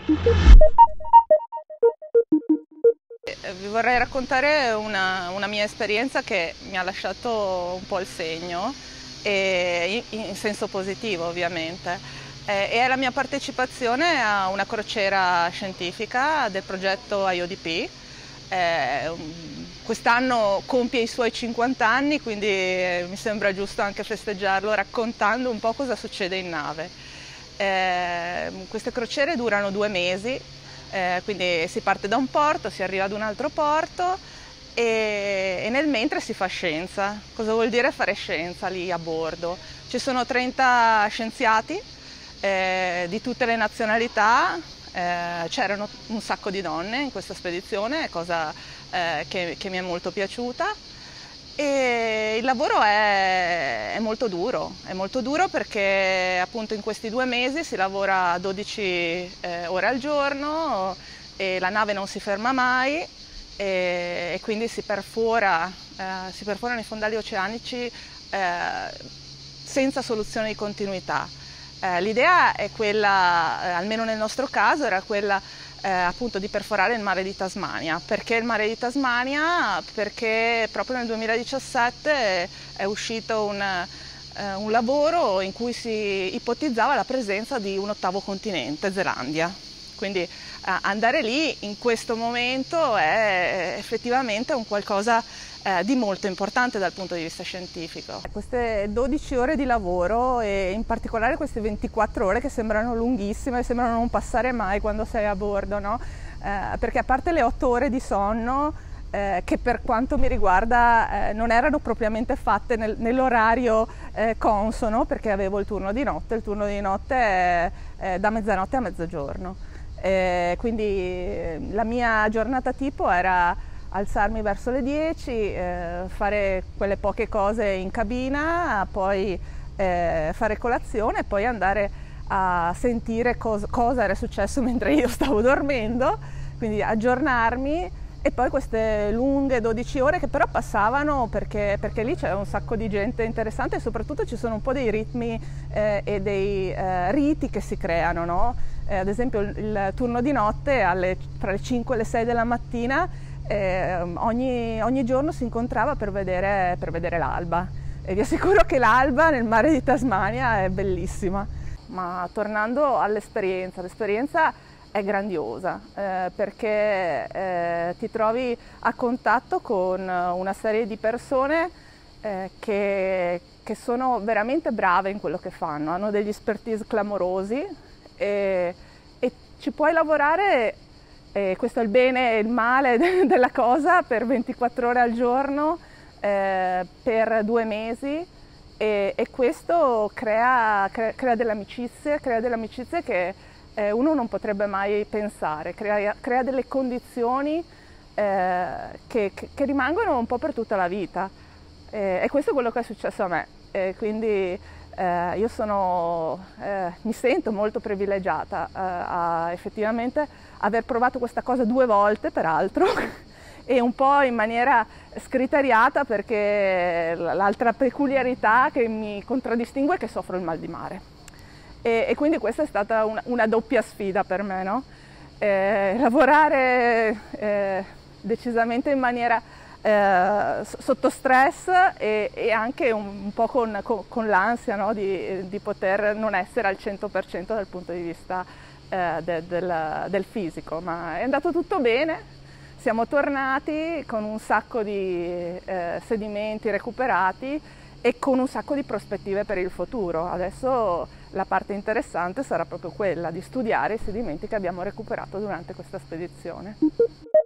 Vi vorrei raccontare una mia esperienza che mi ha lasciato un po' il segno, e in senso positivo ovviamente. E è la mia partecipazione a una crociera scientifica del progetto IODP. Quest'anno compie i suoi 50 anni, quindi mi sembra giusto anche festeggiarlo raccontando un po' cosa succede in nave. Queste crociere durano 2 mesi. Quindi si parte da un porto, si arriva ad un altro porto e nel mentre si fa scienza. Cosa vuol dire fare scienza lì a bordo? Ci sono 30 scienziati di tutte le nazionalità, c'erano un sacco di donne in questa spedizione, cosa che mi è molto piaciuta. E il lavoro è molto duro perché appunto in questi 2 mesi si lavora 12 ore al giorno e la nave non si ferma mai e quindi si perforano i fondali oceanici senza soluzione di continuità. L'idea è quella, almeno nel nostro caso, era quella appunto di perforare il mare di Tasmania. Perché il mare di Tasmania? Perché proprio nel 2017 è uscito un lavoro in cui si ipotizzava la presenza di un ottavo continente, Zelandia. Quindi andare lì in questo momento è effettivamente un qualcosa di molto importante dal punto di vista scientifico. Queste 12 ore di lavoro e in particolare queste 24 ore che sembrano lunghissime, sembrano non passare mai quando sei a bordo, no? Perché a parte le 8 ore di sonno, che per quanto mi riguarda non erano propriamente fatte nell'orario consono, perché avevo il turno di notte è da mezzanotte a mezzogiorno. Quindi la mia giornata tipo era alzarmi verso le 10, fare quelle poche cose in cabina, poi fare colazione e poi andare a sentire cosa era successo mentre io stavo dormendo, quindi aggiornarmi. E poi queste lunghe 12 ore che però passavano perché lì c'è un sacco di gente interessante e soprattutto ci sono un po' dei ritmi e dei riti che si creano, no? Ad esempio il turno di notte tra le 5 e le 6 della mattina ogni giorno si incontrava per vedere l'alba e vi assicuro che l'alba nel mare di Tasmania è bellissima. Ma tornando all'esperienza, l'esperienza è grandiosa perché ti trovi a contatto con una serie di persone che sono veramente brave in quello che fanno, hanno degli expertise clamorosi e ci puoi lavorare, questo è il bene e il male della cosa, per 24 ore al giorno, per 2 mesi. E questo crea delle amicizie che uno non potrebbe mai pensare, crea delle condizioni che rimangono un po' per tutta la vita. E questo è quello che è successo a me. Quindi io mi sento molto privilegiata a effettivamente aver provato questa cosa 2 volte, peraltro, e un po' in maniera scriteriata perché l'altra peculiarità che mi contraddistingue è che soffro il mal di mare. E quindi questa è stata una doppia sfida per me, no? Lavorare decisamente in maniera sotto stress e anche un po' con l'ansia, no? di poter non essere al 100% dal punto di vista del fisico, ma è andato tutto bene. Siamo tornati con un sacco di sedimenti recuperati e con un sacco di prospettive per il futuro. Adesso la parte interessante sarà proprio quella di studiare i sedimenti che abbiamo recuperato durante questa spedizione.